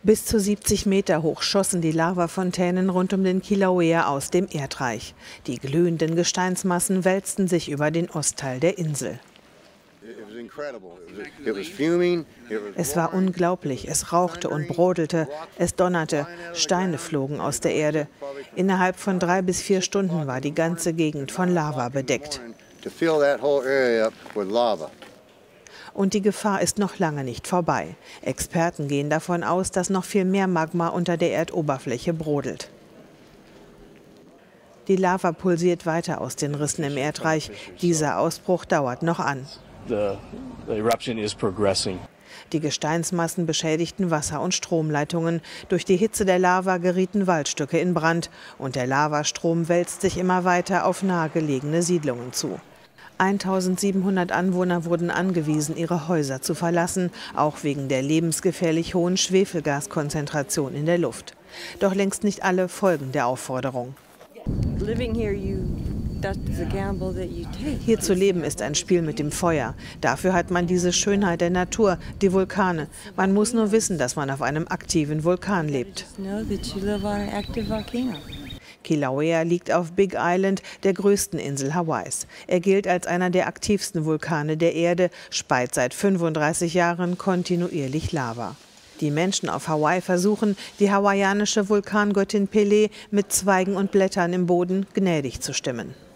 Bis zu 70 Meter hoch schossen die Lavafontänen rund um den Kilauea aus dem Erdreich. Die glühenden Gesteinsmassen wälzten sich über den Ostteil der Insel. Es war unglaublich, es rauchte und brodelte, es donnerte, Steine flogen aus der Erde. Innerhalb von 3 bis 4 Stunden war die ganze Gegend von Lava bedeckt. Und die Gefahr ist noch lange nicht vorbei. Experten gehen davon aus, dass noch viel mehr Magma unter der Erdoberfläche brodelt. Die Lava pulsiert weiter aus den Rissen im Erdreich. Dieser Ausbruch dauert noch an. Die Gesteinsmassen beschädigten Wasser- und Stromleitungen. Durch die Hitze der Lava gerieten Waldstücke in Brand. Und der Lavastrom wälzt sich immer weiter auf nahegelegene Siedlungen zu. 1700 Anwohner wurden angewiesen, ihre Häuser zu verlassen, auch wegen der lebensgefährlich hohen Schwefelgaskonzentration in der Luft. Doch längst nicht alle folgen der Aufforderung. Hier zu leben ist ein Spiel mit dem Feuer. Dafür hat man diese Schönheit der Natur, die Vulkane. Man muss nur wissen, dass man auf einem aktiven Vulkan lebt. Kilauea liegt auf Big Island, der größten Insel Hawaiis. Er gilt als einer der aktivsten Vulkane der Erde, speit seit 35 Jahren kontinuierlich Lava. Die Menschen auf Hawaii versuchen, die hawaiianische Vulkangöttin Pele mit Zweigen und Blättern im Boden gnädig zu stimmen.